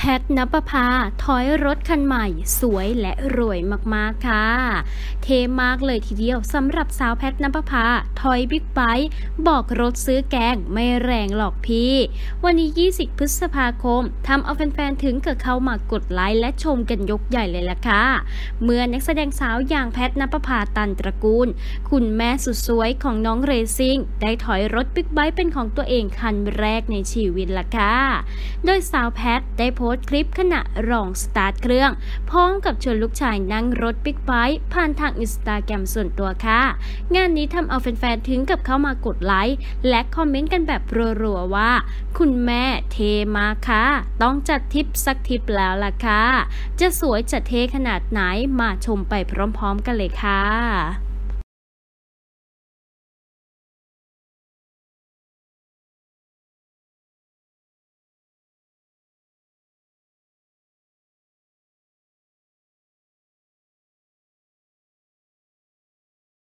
แพทณปภาถอยรถคันใหม่สวยและรวยมากๆค่ะเท่มากเลยทีเดียวสำหรับสาวแพทณปภาถอยบิ๊กไบค์บอกรถซื้อแกงไม่แรงหรอกพี่วันนี้20พฤษภาคมทำเอาแฟนๆถึงกับเข้ามากดไลค์และชมกันยกใหญ่เลยล่ะค่ะเมื่อนักแสดงสาวอย่างแพทณปภาตันตระกูลคุณแม่สุดสวยของน้องเรซิ่งได้ถอยรถบิ๊กไบค์เป็นของตัวเองคันแรกในชีวิตล่ะค่ะโดยสาวแพทได้โพสต์คลิปขณะรองสตาร์ทเครื่องพร้อมกับชวนลูกชายนั่งรถบิ๊กไบค์ผ่านทางอินสตาแกรมส่วนตัวค่ะงานนี้ทำเอาแฟนๆถึงกับเข้ามากดไลค์และคอมเมนต์กันแบบรัวๆว่าคุณแม่เทมากค่ะต้องจัดทริปสักทริปแล้วล่ะค่ะจะสวยจะเทขนาดไหนมาชมไปพร้อมๆกันเลยค่ะ